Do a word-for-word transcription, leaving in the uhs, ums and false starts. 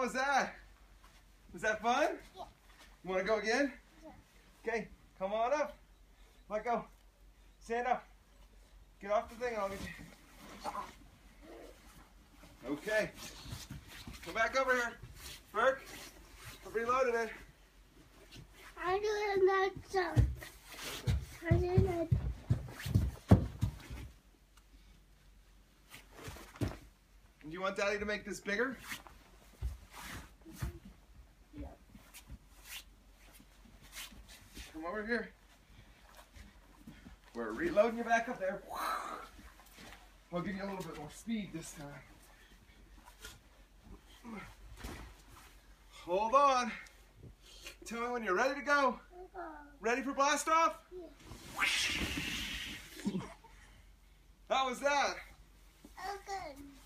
How was that? Was that fun? Yeah. You want to go again? Yeah. Okay, come on up. Let go. Stand up. Get off the thing and I'll get you. Okay. Come back over here. Burke, I've reloaded it. I'm doing that jump. I'm doing that. Do you want Daddy to make this bigger? Yeah. Come over here. We're reloading you back up there. I'll give you a little bit more speed this time. Hold on. Tell me when you're ready to go. Ready for blast off? Yeah. How was that? Oh, good.